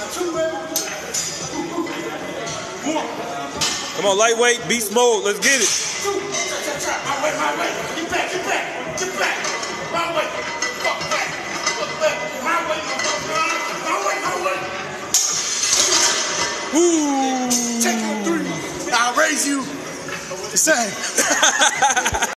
Come on, lightweight, beast mode. Let's get it. My way. Get back. My way. Fuck back. My way. Woo! Take 3. I'll raise you the same.